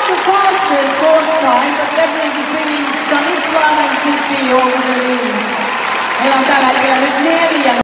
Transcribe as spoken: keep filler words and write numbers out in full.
the fastest course time, but definitely between Stanislav and Titi over the lead.